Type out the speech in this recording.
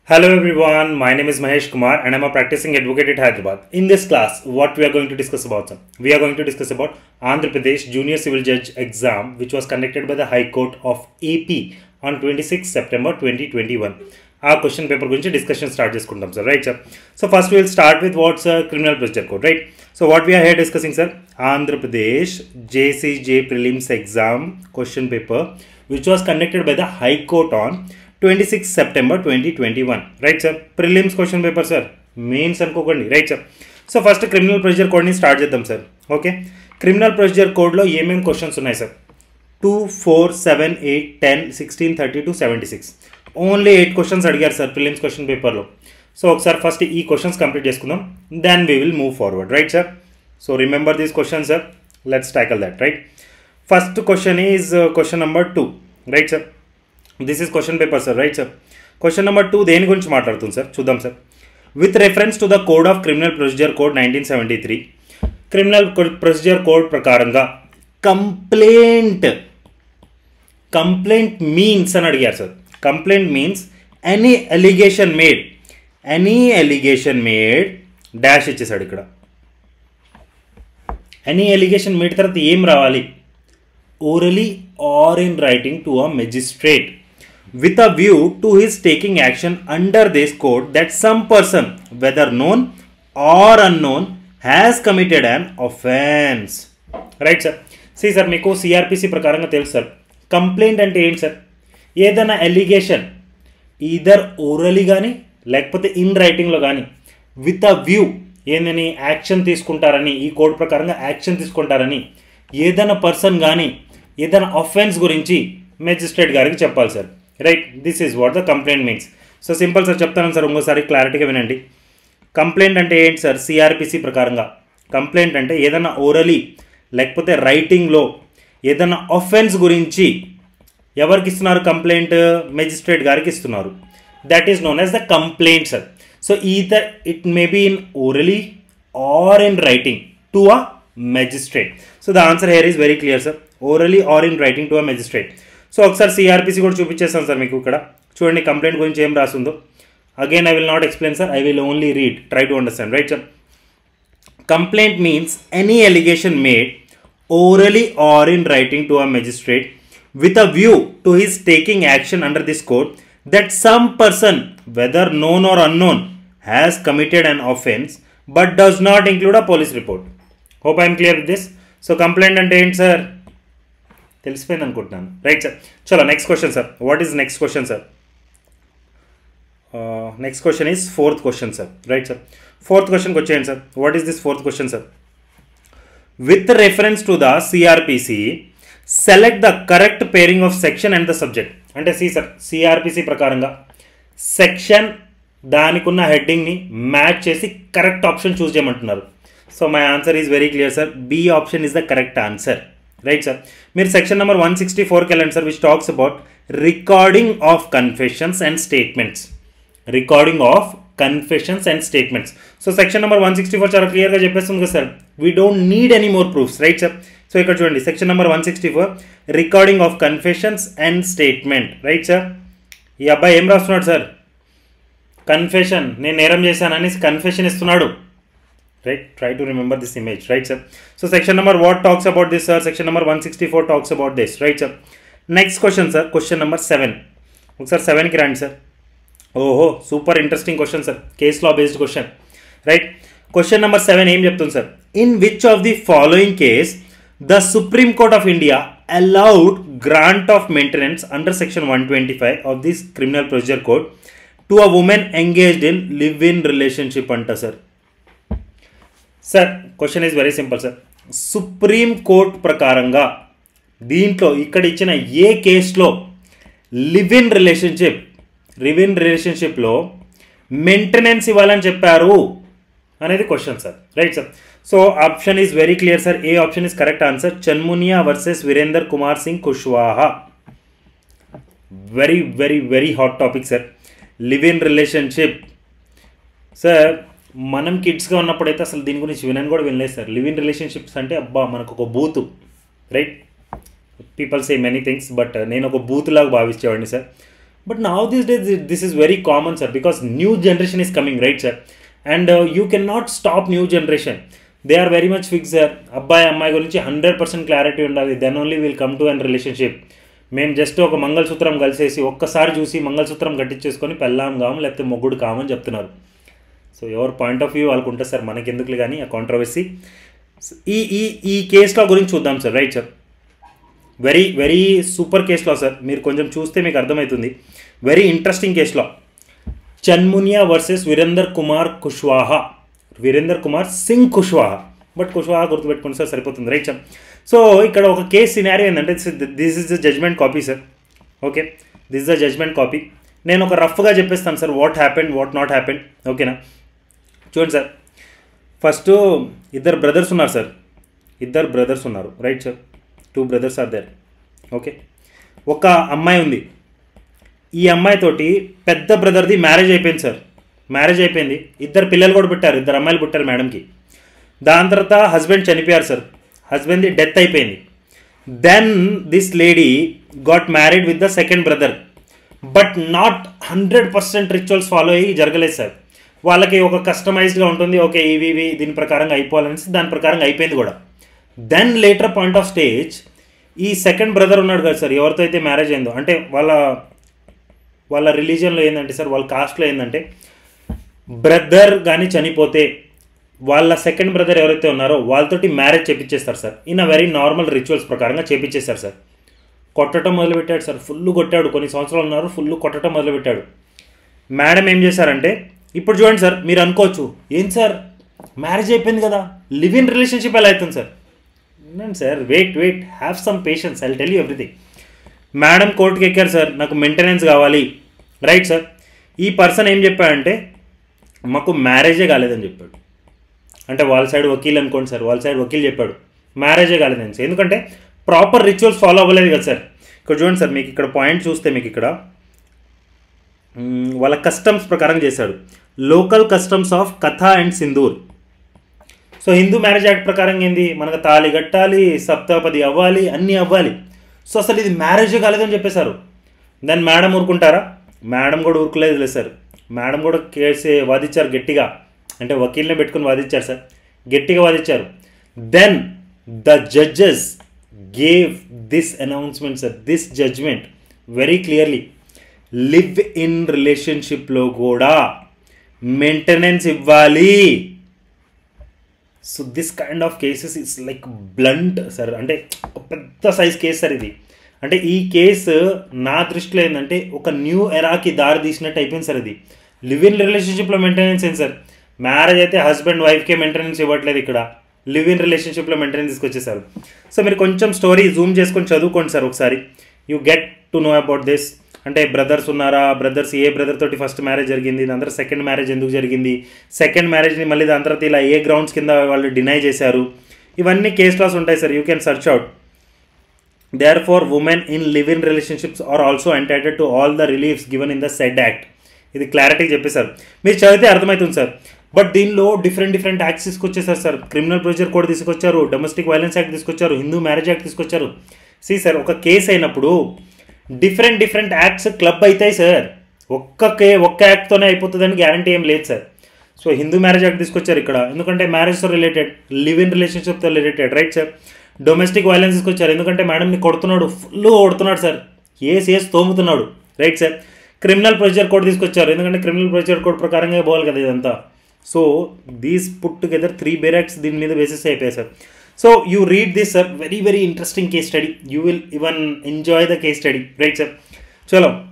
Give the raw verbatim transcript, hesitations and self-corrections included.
Hello everyone, my name is Mahesh Kumar and I am a practicing advocate at Hyderabad. In this class, what we are going to discuss about? Sir? We are going to discuss about Andhra Pradesh Junior Civil Judge exam which was conducted by the High Court of A P on twenty-sixth September twenty twenty-one. Our question paper guరించి discussion start చేసుకుంటాం sir, right sir? So first we will start with what's a criminal procedure code, right? So what we are here discussing sir, Andhra Pradesh J C J prelims exam question paper which was conducted by the High Court on twenty-sixth September twenty twenty-one, right sir? Prelims question paper sir, mains అనుకోకండి, right sir? So first criminal procedure code ని start చేద్దాం sir, okay? Criminal procedure code లో ఏమేం questions ఉన్నాయి sir? two, four, seven, eight, ten, sixteen, thirty-two, seventy-six. Only eight questions అడిగారు sir prelims question paper లో. So ఒకసారి first ఈ questions complete చేసుకుందాం, then we will move forward, right sir? So remember these questions sir, let's tackle that, right? First question is uh, question number two, right sir? This is question paper sir, right sir? Question number two దేని గురించి మాట్లాడుతుంది sir, చూద్దాం sir. With reference to the Code of Criminal Procedure Code nineteen seventy-three, Criminal Procedure Code ప్రకారంగా complaint complaint means అని అడిగారు sir. Complaint means any allegation made any allegation made dash ఇచ్చేసాడు ఇక్కడ. any allegation made తర్వాత ఏం రావాలి? orally or in writing to a magistrate with a view to his taking action under this code that some person, whether known or unknown, has committed an offense. Right sir? See sir, మీకు C R P C ప్రకారంగా తెలుసు sir, complaint అంటే ఏంటి sir? ఏదైనా allegation either orally కానీ లేకపోతే in రైటింగ్లో కానీ విత్ అ వ్యూ ఏందని యాక్షన్ తీసుకుంటారని, ఈ కోడ్ ప్రకారంగా యాక్షన్ తీసుకుంటారని ఏదైనా పర్సన్ కానీ ఏదైనా అఫెన్స్ గురించి మెజిస్ట్రేట్ గారికి చెప్పాలి sir, right? This is what the complaint means. So simple sir చెప్తాను సార్, ఇంకోసారి క్లారిటీగా వినండి. కంప్లైంట్ అంటే ఏంటి సార్? సిఆర్పిసి ప్రకారంగా కంప్లైంట్ అంటే ఏదైనా ఓరలీ లేకపోతే రైటింగ్లో ఏదైనా అఫెన్స్ గురించి ఎవరికి ఇస్తున్నారు? కంప్లైంట్ మెజిస్ట్రేట్ గారికి ఇస్తున్నారు. That is known as the complaint sir. So either it may be in orally or in writing to a magistrate. So the answer here is very clear sir, orally or in writing to a magistrate. So ఒకసారి CrPC కూడా చూపించేస్తాను sir మీకు. ఇక్కడ చూడండి complaint గురించి ఏం రాస్తుందో. Again I will not explain sir, I will only read, try to understand, right sir? Complaint means any allegation made orally or in writing to a magistrate with a view to his taking action under this code that some person, whether known or unknown, has committed an offense but does not include a police report. Hope I am clear with this. So complaint ante enti sir, తెలిసిపోయింది అనుకుంటున్నాను, right sir? చలో next question sir. What is next question sir? Next question is fourth question sir, right sir? Fourth క్వశ్చన్కి వచ్చేయండి sir. What is this fourth question sir? With reference to the C R P C, select the correct pairing of section and the subject. అంటే C sir, CrPC ప్రకారంగా section దానికి ఉన్న హెడ్డింగ్ని match చేసి correct option choose చేయమంటున్నారు. So my answer is very clear sir, B option is the correct answer, right sir? మీరు section number one sixty ఫోర్కి వెళ్ళండి sir, which talks about recording of confessions and statements. Recording of confessions and statements. So section number one sixty four చాలా క్లియర్గా చెప్పేస్తుంది కదా sir, we don't need any more proofs, right sir? So ఇక్కడ చూడండి section number one sixty four recording of confessions and statement, right sir? ఈ అబ్బాయి ఏం రాస్తున్నాడు సార్? కన్ఫెషన్, నేను నేరం చేశానని కన్ఫెషన్ ఇస్తున్నాడు, right? Try to remember this image, right sir? So section number what talks about this sir? Section number one sixty four talks about this, right sir? Next question sir, question number seven. ఒకసారి సెవెన్కి రండి sir. ఓహో super interesting question sir, case law based question, right? Question number seven ఏం చెప్తుంది sir? In which of the following case the supreme court of India allowed grant of maintenance under section one twenty five of this criminal procedure code to a woman engaged in live in relationship అంట sir. Sir question is very simple sir, supreme court ప్రకారంగా దీంట్లో ఇక్కడ ఇచ్చిన ఏ కేసులో live in relationship live in రిలేషన్షిప్లో maintenance ఇవ్వాలని చెప్పారు అనేది question sir, right sir? So option is very clear sir, A option is correct answer. Chanmuniya versus Virender Kumar Singh Kushwaha. Very very very hot topic sir, live in relationship. Sir మనం కిడ్స్గా ఉన్నప్పుడైతే అసలు దీని గురించి వినని కూడా వినలేదు సార్. లివ్ ఇన్ రిలేషన్షిప్స్ అంటే అబ్బా మనకు ఒక బూతు, right? People say many things, but నేను ఒక బూత్ లాగా భావించేవాడిని sir. But now these days this is very common, sir, because new generation is coming, right, sir? And uh, you cannot stop new generation. They are very much fixed, sir. అబ్బాయి అమ్మాయి గురించి hundred percent clarity ఉండాలి, then only will come to an relationship. మేము just ఒక మంగళసూత్రం కలిసేసి ఒక్కసారి చూసి మంగళసూత్రం కట్టించేసుకొని పెళ్ళాం కాము లేకపోతే మొగ్గుడు కామని చెప్తున్నారు. సో ఎవరి పాయింట్ ఆఫ్ వ్యూ వాళ్ళకు ఉంటుంది సార్, మనకి ఎందుకులే కానీ ఆ కాంట్రవర్సీ. ఈ ఈ ఈ కేసులో గురించి చూద్దాం sir, right sir. Very very super కేసులో సార్, మీరు కొంచెం చూస్తే మీకు అర్థమవుతుంది. వెరీ ఇంట్రెస్టింగ్ కేసులో చన్మునియా వర్సెస్ వీరేందర్ కుమార్ కుష్వాహా, వీరేందర్ కుమార్ సింగ్ కుష్వాహా, బట్ కుష్వాహా గుర్తుపెట్టుకోండి సార్ సరిపోతుంది, రైట్ సార్. సో ఇక్కడ ఒక కేసు సినారియో ఏంటంటే this is the judgment copy sir. Okay, this is the judgment copy. నేను ఒక రఫ్గా చెప్పేస్తాను sir, what happened what not happened. ఓకేనా, చూడండి సార్. ఫస్ట్ ఇద్దరు బ్రదర్స్ ఉన్నారు సార్, ఇద్దరు బ్రదర్స్ ఉన్నారు, right sir. Two brothers are there. Okay, ఒక అమ్మాయి ఉంది. ఈ అమ్మాయితోటి పెద్ద బ్రదర్ది మ్యారేజ్ అయిపోయింది సార్, మ్యారేజ్ అయిపోయింది. ఇద్దరు పిల్లలు కూడా పుట్టారు, ఇద్దరు అమ్మాయిలు పుట్టారు మేడంకి. దాని తర్వాత హస్బెండ్ చనిపోయారు సార్, హస్బెండ్ది డెత్ అయిపోయింది. Then this lady got married with the second brother, but not hundred percent rituals follow అయ్యి జరగలేదు సార్. వాళ్ళకి ఒక కస్టమైజ్డ్గా ఉంటుంది, ఓకే ఇవి ఇవి దీని ప్రకారంగా అయిపోవాలనేసి దాని ప్రకారంగా అయిపోయింది కూడా. Then later point of stage ఈ సెకండ్ బ్రదర్ ఉన్నాడు కదా సార్, ఎవరితో అయితే మ్యారేజ్ అయిందో, అంటే వాళ్ళ వాళ్ళ రిలీజియన్లో ఏంటంటే సార్, వాళ్ళ కాస్ట్లో ఏంటంటే బ్రదర్ కానీ చనిపోతే వాళ్ళ సెకండ్ బ్రదర్ ఎవరైతే ఉన్నారో వాళ్ళతోటి మ్యారేజ్ చేపించేస్తారు sir. In a very normal rituals ప్రకారంగా చేపించేస్తారు సార్. కొట్టడం మొదలుపెట్టాడు సార్, ఫుల్ కొట్టాడు. కొన్ని సంవత్సరాలు ఉన్నారు, ఫుల్ కొట్టడం మొదలుపెట్టాడు. మేడం ఏం చేశారంటే, ఇప్పుడు చూడండి సార్, మీరు అనుకోవచ్చు ఏం సార్ మ్యారేజ్ అయిపోయింది కదా, లివ్ ఇన్ రిలేషన్షిప్ ఎలా అవుతుంది sir? Sir wait wait have some patience, I will tell you everything. Madam కోర్టుకి ఎక్కారు సార్, నాకు మెయింటెనెన్స్ కావాలి, రైట్ సార్. ఈ పర్సన్ ఏం చెప్పాడంటే మాకు మ్యారేజే కాలేదని చెప్పాడు. అంటే వాళ్ళ సైడ్ వకీల్ అనుకోండి సార్, వాళ్ళ సైడ్ వకీల్ చెప్పాడు మ్యారేజే కాలేదని సార్, ఎందుకంటే ప్రాపర్ రిచువల్స్ ఫాలో అవ్వలేదు కదా సార్. ఇక్కడ చూడండి సార్, మీకు ఇక్కడ పాయింట్ చూస్తే మీకు ఇక్కడ వాళ్ళ కస్టమ్స్ ప్రకారం చేశాడు, లోకల్ కస్టమ్స్ ఆఫ్ కథా and sindoor. So Hindu marriage act ప్రకారం ఏంది, మనకు తాళి కట్టాలి, సప్తపది అవ్వాలి, అన్నీ అవ్వాలి. సో అసలు ఇది మ్యారేజే కాలేదని చెప్పేశారు. దాన్ని మేడం ఊరుకుంటారా? మేడం కూడా ఊరుకోలేదు లేదు సార్. మేడం కూడా కేసు వాదించారు గట్టిగా, అంటే వకీల్ని పెట్టుకుని వాదించారు సార్, గట్టిగా వాదించారు. Then the judges gave this announcement sir, this judgment very clearly. Live in రిలేషన్షిప్లో కూడా మెయింటెనెన్స్ ఇవ్వాలి. So this kind of cases it's like blunt sir, అంటే పెద్ద సైజ్ కేసు సార్ ఇది. అంటే ఈ కేసు నా దృష్టిలో ఏంటంటే ఒక న్యూ ఎరాకి దారి తీసినట్టు అయిపోయింది సార్ ఇది. లివ్ ఇన్ రిలేషన్షిప్లో మెయింటెనెన్స్ ఏంటి సార్? మ్యారేజ్ అయితే హస్బెండ్ వైఫ్కే మెయింటెనెన్స్ ఇవ్వట్లేదు, ఇక్కడ లివ్ ఇన్ రిలేషన్షిప్లో మెయింటెనెన్స్ తీసుకొచ్చేసారు. సో మీరు కొంచెం స్టోరీ జూమ్ చేసుకొని చదువుకోండి సార్ ఒకసారి, you get to know about this. అంటే బ్రదర్స్ ఉన్నారా, బ్రదర్స్ ఏ బ్రదర్ తోటి ఫస్ట్ మ్యారేజ్ జరిగింది, దాని తర్వాత సెకండ్ మ్యారేజ్ ఎందుకు జరిగింది, సెకండ్ మ్యారేజ్ని మళ్ళీ దాని తర్వాత ఇలా ఏ గ్రౌండ్స్ కింద వాళ్ళు డినై చేశారు, ఇవన్నీ కేస్ లాస్ ఉంటాయి sir, you can search out. There for women in live in relationships are also entitled to all the reliefs given in the said act. ఇది క్లారిటీగా చెప్పేశారు, మీరు చదివితే అర్థమవుతుంది సార్. బట్ దీనిలో డిఫరెంట్ డిఫరెంట్ యాక్ట్స్ తీసుకొచ్చేసారు sir. Criminal procedure code తీసుకొచ్చారు, domestic violence act తీసుకొచ్చారు, హిందూ మ్యారేజ్ యాక్ట్ తీసుకొచ్చారు. సి సార్, ఒక కేసు అయినప్పుడు డిఫరెంట్ డిఫరెంట్ యాక్ట్స్ క్లబ్ అవుతాయి సార్. ఒక్క కే ఒక్క యాక్ట్తోనే అయిపోతుందని గ్యారంటీ ఏం లేదు sir. So Hindu marriage act తీసుకొచ్చారు ఇక్కడ, ఎందుకంటే మ్యారేజ్తో రిలేటెడ్, లివ్ ఇన్ రిలేషన్షిప్తో related, right sir. Domestic violence తీసుకొచ్చారు, ఎందుకంటే మేడంని కొడుతున్నాడు, ఫుల్ కొడుతున్నాడు సార్, ఏసి ఏసి తోముతున్నాడు, right sir. Criminal procedure code తీసుకొచ్చారు, ఎందుకంటే క్రిమినల్ ప్రొసీజర్ కోడ్ ప్రకారంగా పోవాలి కదా ఇదంతా. So these put together three బేరాక్స్ దీని మీద బేసిస్ అయిపోయాయి sir. So you read this sir, very very interesting case study, you will even enjoy the case study, right sir. చలో